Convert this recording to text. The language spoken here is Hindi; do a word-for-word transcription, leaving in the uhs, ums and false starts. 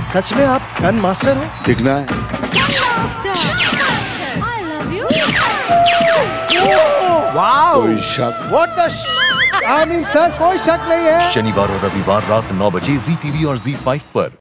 सच में आप गन मास्टर हो? दिखना है। वाओ! कोई शक? What the sh- I mean, sir कोई शक नहीं है। शनिवार और रविवार रात नौ बजे जी टीवी और जी फाइव पर।